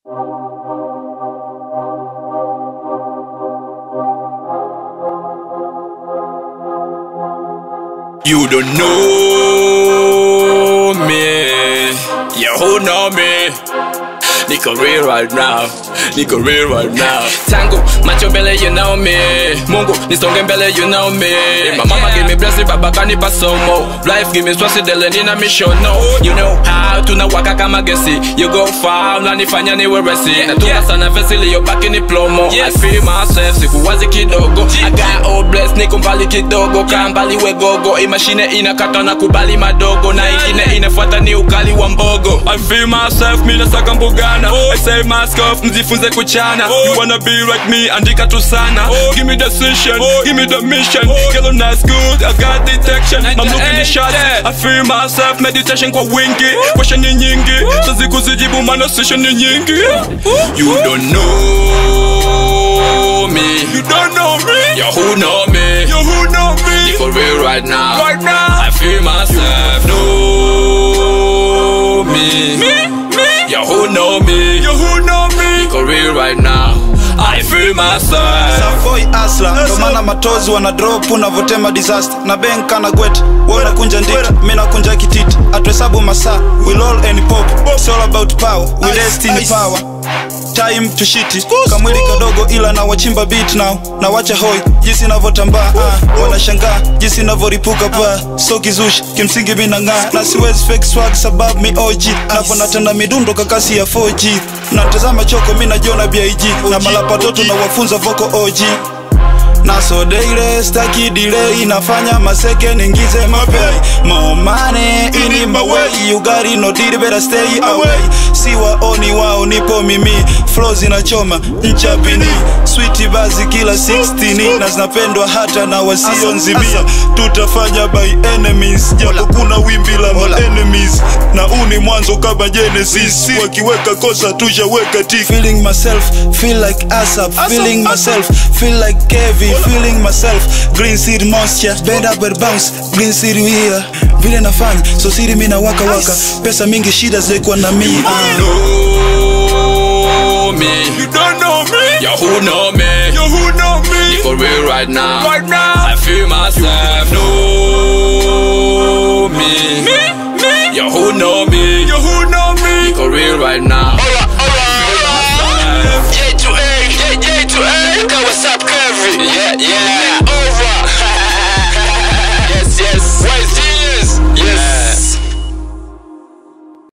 You don't know me, you who know me. Niko real right now, niko real right now. Tango, macho mbele, you know me. Mungu, nisonge mbele, you know me. My mama give me blessing, baba kanipa somo. Life give me stress, dele nina mission, no. You know how, tunawaka kama gesi. You go far, unanifanya niwe resi. Natunga sana vesi, liyo baki ni plomo. I feel myself, sikuwazi kidogo. I got all blessed, niko mbali kidogo. Kambali we gogo, imashine inakata na kubali madogo. Na ingine inafuata ni ukali wa mbogo. I feel myself, mina saka mbugana. I say mask off, mzifunze kuchana. You wanna be like me, andika tu sana. Give me the decision, give me the mission. Girl, that's good, I got detection. I'm looking the shots, I feel myself. Meditation kwa wingi, question ni nyingi. Sazi kuzijibu mana session ni nyingi. You don't know me, you don't know me. You who know me, you who know me. For real right now, right now. I feel myself, know me. You who know me, you who know me. Niko real right now, I feel myself. Savoy Asla, ndo maana matozi wana drop unavotema disaster. Na benka na gwet, wana kunja ndiki, mina kunja kititi. Atuhesabu masaa, we'll all any pop. It's all about power, we rest in power. Time to shiti, kamwili kadogo ila na wachimba beat now. Na wacha hoi, jinsi navotambaa wanashangaa, jinsi navoripuka pa. So kizushi, kimsingi mina nga. Na siwezi fake swag sababu mi OG. Napo natenda midundo kakasi ya 4G. Natazama choko mina jona BIG. Na malapa toto na wafunza voko OG. Na so daily, staki delay. Nafanya maseke ningize mapay. More money, in my way. You got it, no deal, better stay away. Siwa oni wao, nipo mimi. Flows inachoma, nchapini. Sweetie bazi kila 16. Na zinapendwa hata na wasio nzimia. Tutafanya by enemies. Japo kuna wimbi la ma enemies. Na uni mwanzo kama Genesis. Wakiweka kosa tushaweka tiki. Feeling myself, feel like ASAP. Feeling myself, feel like Kevin. Feeling myself, green seed moisture. Bend up and bounce, green seed here. Vile nafanya, so siri mina waka waka. Pesa mingi shida zilikuwa na mi. You know me, you don't know me. You who know me, you who know me. Niko real right now, right now. I feel myself, know me. You who know me, you who know me. Niko real right now,